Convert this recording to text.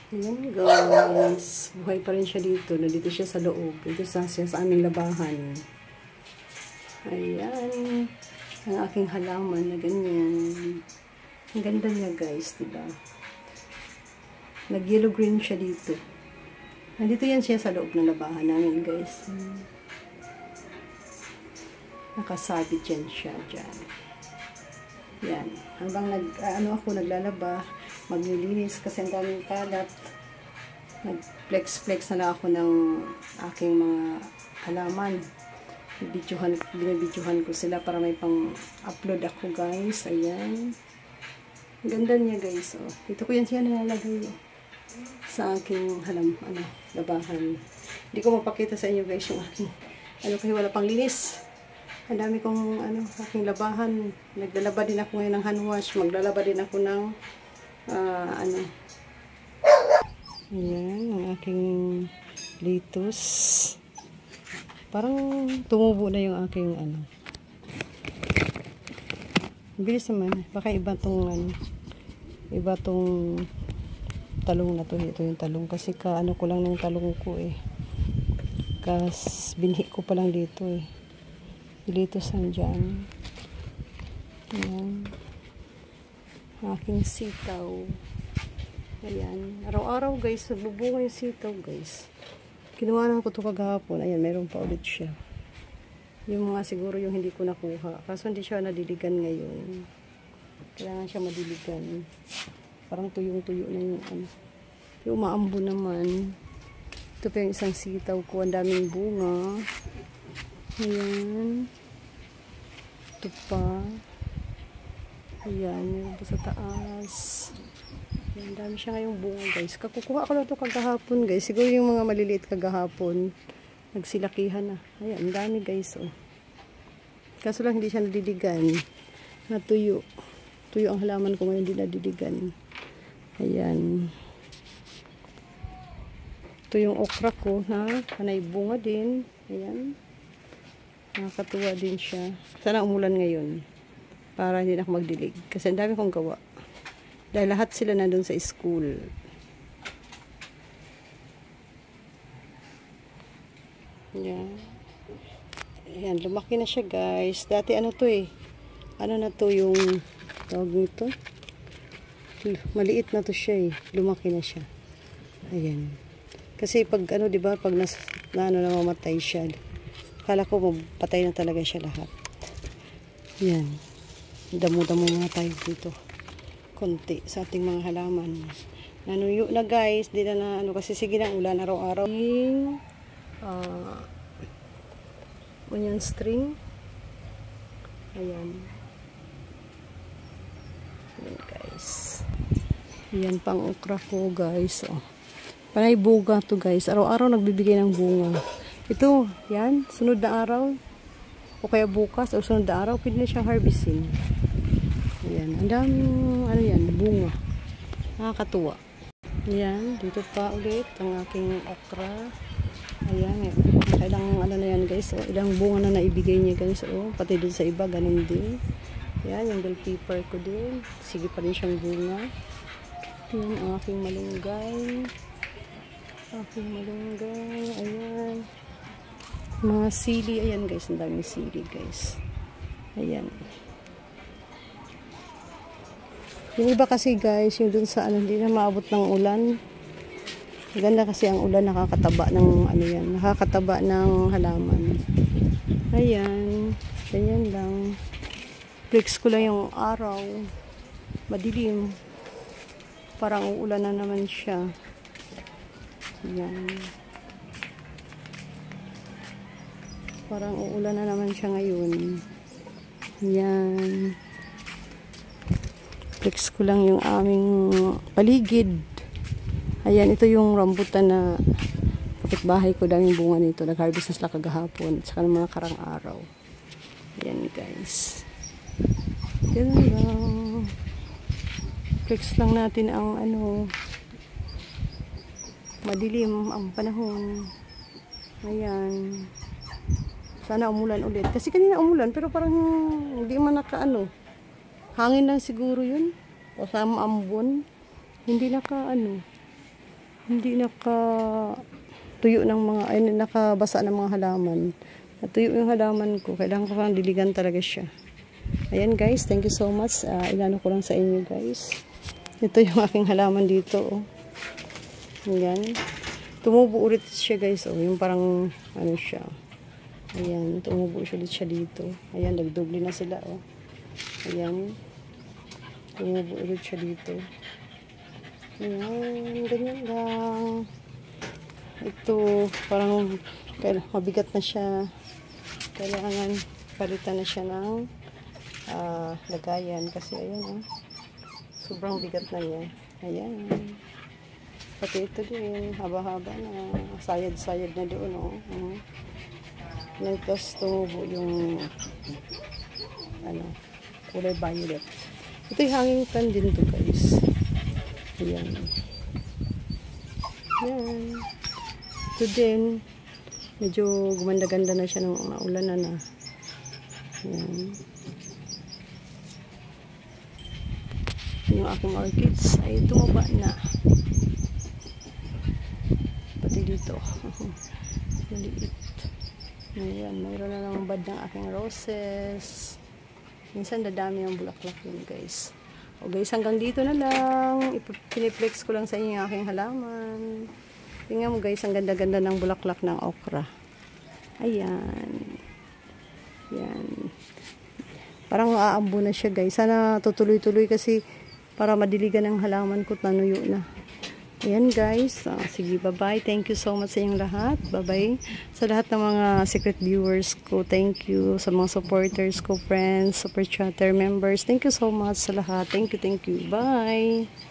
Ayan guys, buhay pa rin siya dito. Nandito siya sa loob. Dito siya sa aming labahan. Ayan. Ang aking halaman na ganyan. Ang ganda niya guys, diba? Nag-yellow green siya dito. Nandito yan siya sa loob ng labahan namin guys. Nakasabit yan siya dyan. Yan. Hanggang naglalaba, maglilinis kasi ang daming kalat. Nag-flex-flex na ako ng aking mga halaman. Binibidyohan ko sila para may pang-upload ako guys. Ayan. Ang ganda niya guys. Oh. Dito ko yan siya nalalagay sa aking labahan. Hindi ko mapakita sa inyo guys yung aking kasi wala pang linis. Ang dami kong aking labahan. Naglalaba din ako ngayon ng hand wash. Maglalaba din ako ng ayan, ang aking lettuce. Parang tumubo na yung aking bilis naman. Baka iba tong talong na to. Ito yung talong. Kasi ko lang ng talong ko eh. Binhi ko pa lang dito eh. Lettuce andyan. Ayan. Aking sitaw. Ayan. Araw-araw guys, nagbubunga yung sitaw guys. Kinuha ko ito kagahapon. Ayan, meron pa ulit siya. Yung mga siguro yung hindi ko nakuha. Kaso hindi siya nadiligan ngayon. Kailangan siya madiligan. Parang tuyong-tuyo na yung Yung maambo naman. Ito pa yung isang sitaw ko. Ang daming bunga. Ayan. Ito pa. Ayan. Yung sa taas. Ayan. Dami siya ngayong bunga guys. Kukuha ko lang ito kagahapon guys. Siguro yung mga maliliit kagahapon. Nagsilakihan na. Ayan. Ang dami guys. Oh. Kaso lang hindi siya nadiligan. Natuyo. Tuyo ang halaman ko ngayon. Hindi nadiligan. Ayan. Ito yung okra ko na panay bunga din. Ayan. Nakakatuwa din siya. Sana umulan ngayon. Para hindi na ako magdilig. Kasi ang dami kong gawa. Dahil lahat sila nandun sa school. Ayan. Ayan. Lumaki na siya guys. Dati to eh. Na to yung tawag nito. Maliit na to siya eh. Lumaki na siya. Ayan. Kasi pag diba, pag namamatay siya. Kala ko patay na talaga siya lahat. Yan. Damo-damo mga tayo dito. Konti sa ating mga halaman. Nanuyo na guys. Di na kasi sige na ulan araw-araw. Onion string. Ayan. Ayan guys. Ayan pang okra ko guys. Oh. Panay bunga to guys. Araw-araw nagbibigay ng bunga. Ito, yan, sunod na araw o kaya bukas o sunod na araw, pwede na siyang harvestin. Ayan, ang daming bunga. Nakakatuwa. Ayan, dito pa ulit ang aking okra. Ayan, ilang na yan guys, ilang bunga na naibigay niya guys, pati din sa iba, ganun din. Ayan, yung bell pepper ko din, sige pa rin siyang bunga. Ayan, ang aking malunggay. Ayan. Mga sili, ayan guys, ang daming sili guys. Ayan. Yung iba kasi guys, yung dun sa hindi na maabot ng ulan. Maganda kasi ang ulan, nakakataba ng nakakataba ng halaman. Ayan. Ganyan lang. Flex ko lang yung araw. Madilim. Parang uulan na naman siya. Ayan. Parang uulan na naman siya ngayon. Yan. Flex ko lang yung aming paligid. Ayan, ito yung rambutan na kapitbahay ko. Daming bunga nito. Nag-harvest na sila kagahapon. At saka ng mga karang araw. Ayan guys. Ganun lang. Flex lang natin ang madilim ang panahon. Ayan. Sana umulan ulit. Kasi kanina umulan, pero parang hindi man hangin lang siguro yun. O sama ambon. Hindi hindi tuyo ng mga, ay nakabasa ng mga halaman. Natuyo yung halaman ko, kailangan ko pang diligan talaga siya. Ayan guys, thank you so much. Ilano ko lang sa inyo guys. Ito yung aking halaman dito. Oh. Ayan. Tumubo ulit siya guys. Oh. Yung parang ano siya. Ayan, tumubo ulit siya dito. Ayan, nagdoble na sila. Oh. Ayan. Tumubo ulit siya dito. Ayan, ganyan lang. Ito, parang mabigat na siya. Kailangan palitan na siya ng lagayan. Kasi ayan, oh, sobrang bigat na niya. Ayan. Pati ito din, haba-haba na. Sayad-sayad na doon, oh. Tapos tumubo yung kulay violet. Ito yung hanging plant din to guys. Ayan. Ayan. Ito din, medyo gumanda-ganda na siya nung naulan na. Ayan. Yung aking orchids ay tumaba na. Pati dito. Maliit. Ayan, mayroon na naman bad ng aking roses. Minsan dadami ang bulaklak yun guys. O guys, hanggang dito na lang. Piniplex ko lang sa inyo yung aking halaman. Tingnan mo guys, ang ganda-ganda ng bulaklak ng okra. Ayan. Ayan. Parang aambo na siya guys. Sana tutuloy-tuloy kasi para madiligan ang halaman ko, nanuyo na. Ayan guys. Sige, bye-bye. Thank you so much sa inyong lahat. Bye-bye. Sa lahat ng mga secret viewers ko, thank you. Sa mga supporters ko, friends, super chatter members, thank you so much sa lahat. Thank you, thank you. Bye!